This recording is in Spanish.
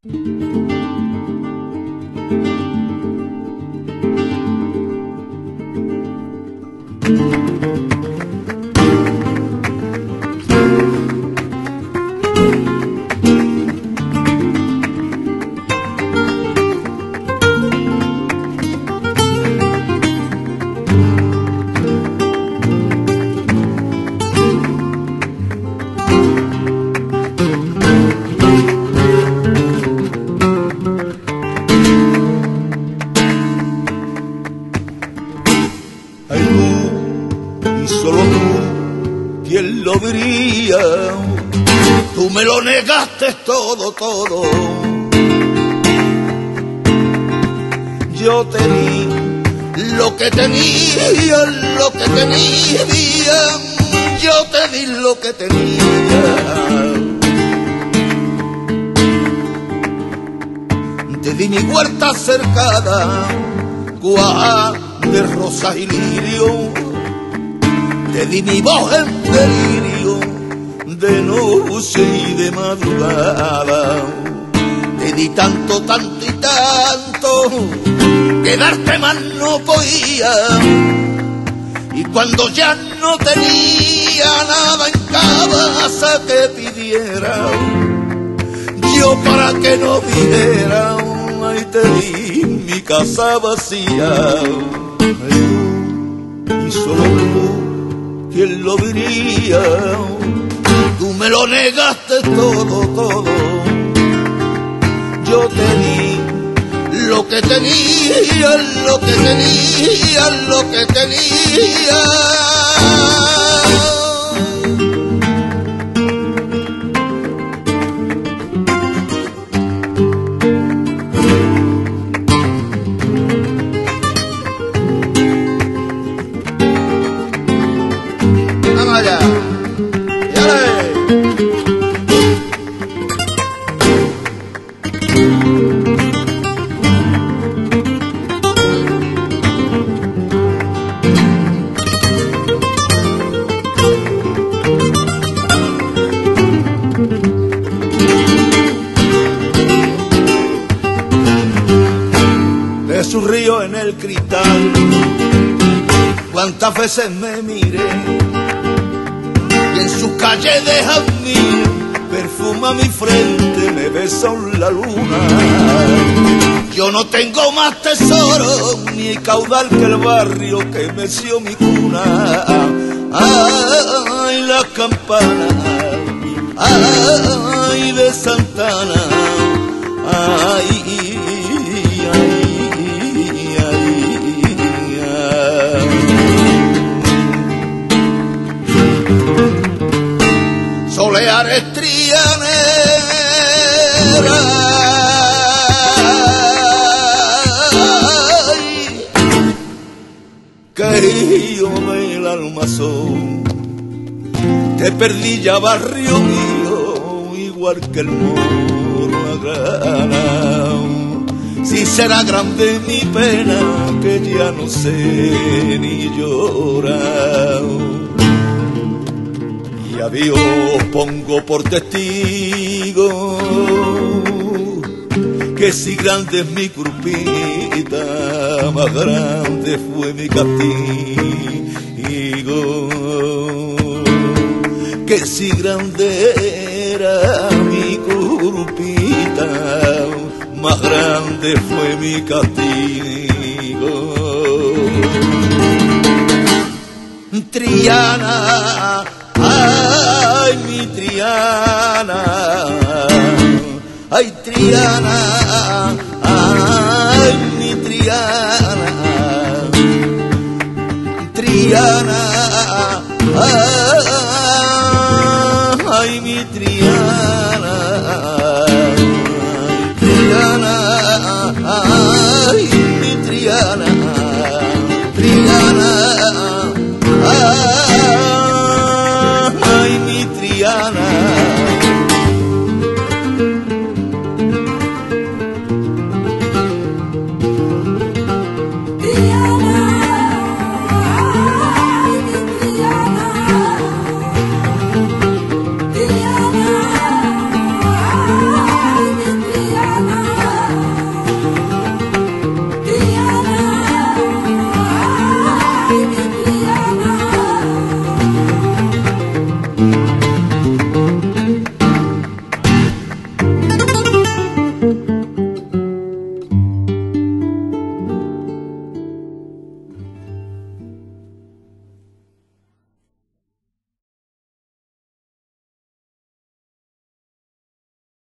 ¿Quién lo diría? Tú me lo negaste todo, todo. Yo te di lo que tenía, lo que tenía. Yo te di lo que tenía. Te di mi huerta cercada, cuaja de rosas y lirio. Te di mi voz en delirio, de noche y de madrugada. Te di tanto, tanto y tanto, que darte más no podía. Y cuando ya no tenía nada en casa que pidiera, yo para que no viviera, ahí te di mi casa vacía. Y solo tú, ¿quién lo diría? Tú me lo negaste todo, todo. Yo te di lo que tenía, lo que tenía, lo que tenía. Vamos allá. Es un río en el cristal, cuántas veces me miré, y en su calle de jazmín perfuma mi frente, me besa la luna. Yo no tengo más tesoro ni caudal que el barrio que meció mi cuna. Ay, la campana, ay, de Santana, ay, soleares trianeras, que yo del almazón te perdí ya, barrio mío, igual que el moro agranado. Si será grande mi pena, que ya no sé ni llorar. Y a Dios pongo por testigo que si grande es mi culpita, más grande fue mi castigo. Que si grande era mi culpita, más grande fue mi castigo. Triana, ay, mi Triana, ay, Triana, ay, mi Triana, Triana, ay, mi Triana.